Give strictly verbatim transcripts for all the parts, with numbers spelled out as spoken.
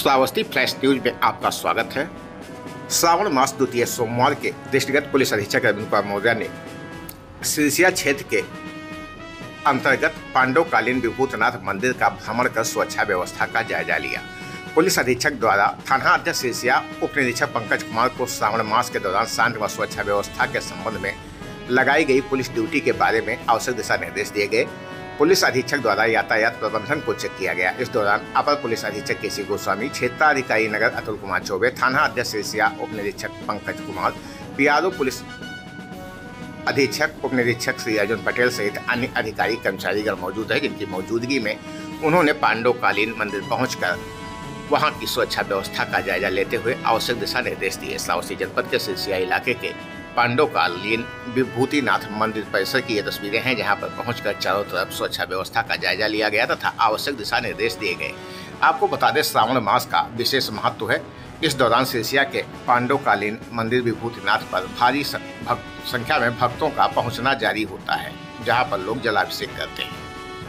Shravasti flash news में आपका स्वागत है। श्रावण मास द्वितीय सोमवार के दृष्टिगत पुलिस अधीक्षक अरविंद कुमार मौर्य ने सिरसिया क्षेत्र के अंतर्गत पांडवकालीन विभूतनाथ मंदिर का भ्रमण कर सुरक्षा व्यवस्था का जायजा लिया। पुलिस अधीक्षक द्वारा थाना अध्यक्ष सिरसिया उप निरीक्षक पंकज कुमार को श्रावण मास के दौरान शांति व सुरक्षा व्यवस्था के संबंध में लगाई गई पुलिस ड्यूटी के बारे में आवश्यक दिशा निर्देश दिए गए। पुलिस अधीक्षक द्वारा यातायात प्रबंधन को चेक किया गया। इस दौरान अपर पुलिस अधीक्षक केसी गोस्वामी, क्षेत्राधिकारी नगर अतुल कुमार चौबे, थाना अध्यक्ष सिरसिया उप निरीक्षक पंकज कुमार, पीआरओ पुलिस अधीक्षक उप निरीक्षक श्री अर्जुन पटेल सहित अन्य अधिकारी कर्मचारीगण मौजूद है, जिनकी मौजूदगी में उन्होंने पांडवकालीन मंदिर पहुंचकर वहां की सुरक्षा व्यवस्था का जायजा लेते हुए आवश्यक दिशा निर्देश दिए। श्रावस्ती जनपद के सिरसिया इलाके के पांडवकालीन विभूतिनाथ मंदिर परिसर की ये तस्वीरें हैं, जहां पर पहुंचकर चारों तरफ सुरक्षा व्यवस्था का जायजा लिया गया तथा आवश्यक दिशा निर्देश दिए गए। आपको बता दें, श्रावण मास का विशेष महत्व है। इस दौरान सिरसिया के पांडवकालीन मंदिर विभूतिनाथ पर भारी संख्या में भक्तों का पहुंचना जारी होता है, जहां पर लोग जलाभिषेक करते हैं।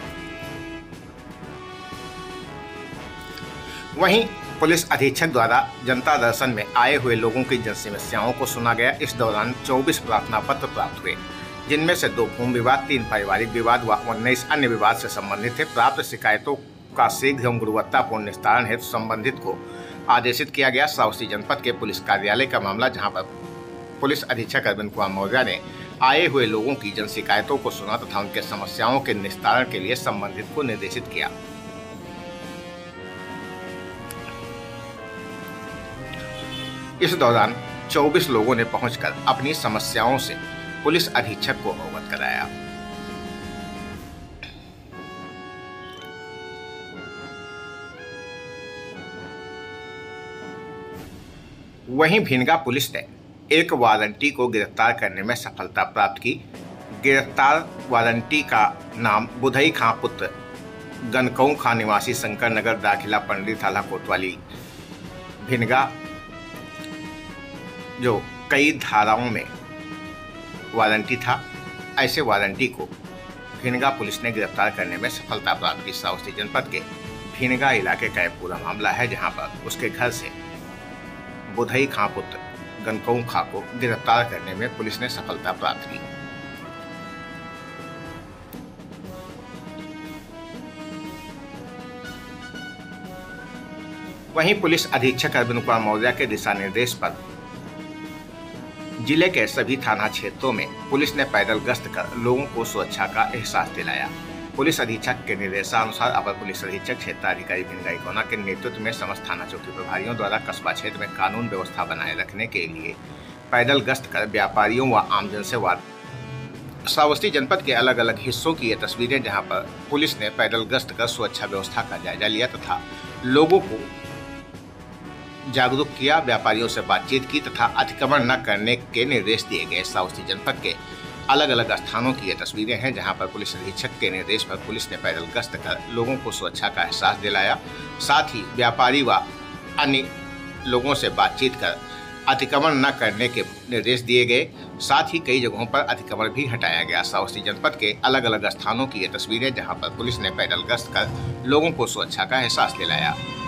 वहीं पुलिस अधीक्षक द्वारा जनता दर्शन में आए हुए लोगों की जन समस्याओं को सुना गया। इस दौरान चौबीस प्रार्थना पत्र प्राप्त हुए, जिनमें से दो भूमि विवाद, तीन पारिवारिक विवाद व उन्नीस अन्य विवाद से संबंधित थे। प्राप्त शिकायतों का शीघ्र एवं गुणवत्तापूर्ण निस्तारण हेतु संबंधित को आदेशित किया गया। श्रावस्ती जनपद के पुलिस कार्यालय का मामला, जहां पर पुलिस अधीक्षक अरविंद कुमार मौर्य ने आए हुए लोगों की जन शिकायतों को सुना तथा उनके समस्याओं के निस्तारण के लिए संबंधित को निर्देशित किया। इस दौरान चौबीस लोगों ने पहुंचकर अपनी समस्याओं से पुलिस अधीक्षक को अवगत कराया। वहीं भिनगा पुलिस ने एक वारंटी को गिरफ्तार करने में सफलता प्राप्त की। गिरफ्तार वारंटी का नाम बुधई खां पुत्र गनकऊ खां निवासी शंकर नगर दाखिला पंडित थाला कोतवाली भिनगा, जो कई धाराओं में वारंटी था। ऐसे वारंटी को भिनगा पुलिस ने गिरफ्तार करने में सफलता प्राप्त की। श्रावस्ती जनपद के भिनगा इलाके का एक पूरा मामला है, जहां पर उसके घर से बुधई खां पुत्र गनकऊ खां को गिरफ्तार करने में पुलिस ने सफलता प्राप्त की। वहीं पुलिस अधीक्षक अरविंद कुमार मौर्य के दिशा निर्देश पर जिले के सभी थाना क्षेत्रों में पुलिस ने पैदल गश्त कर लोगों को सुरक्षा का एहसास दिलाया। पुलिस अधीक्षक के निर्देशानुसार अपर पुलिस अधीक्षक क्षेत्राधिकारी भिनगा इकोना के नेतृत्व में समस्त थाना चौकी प्रभारियों द्वारा कस्बा क्षेत्र में कानून व्यवस्था बनाए रखने के लिए पैदल गश्त कर व्यापारियों व आमजन से वार्ता। श्रावस्ती जनपद के अलग अलग हिस्सों की ये तस्वीरें, जहां पर पुलिस ने पैदल गश्त कर सुरक्षा व्यवस्था का जायजा लिया तथा लोगों को जागरूक किया, व्यापारियों से बातचीत की तथा अतिक्रमण न करने के निर्देश दिए गए। श्रावस्ती जनपद के अलग अलग स्थानों की ये तस्वीरें हैं, जहां पर पुलिस अधीक्षक के निर्देश पर पुलिस ने पैदल गश्त कर लोगों को सुरक्षा का एहसास दिलाया। साथ ही व्यापारी व अन्य लोगों से बातचीत कर अतिक्रमण न करने के निर्देश दिए गए। साथ ही कई जगहों पर अतिक्रमण भी हटाया गया। श्रावस्ती जनपद के अलग अलग स्थानों की ये तस्वीरें, जहाँ पर पुलिस ने पैदल गश्त कर लोगों को सुरक्षा का एहसास दिलाया।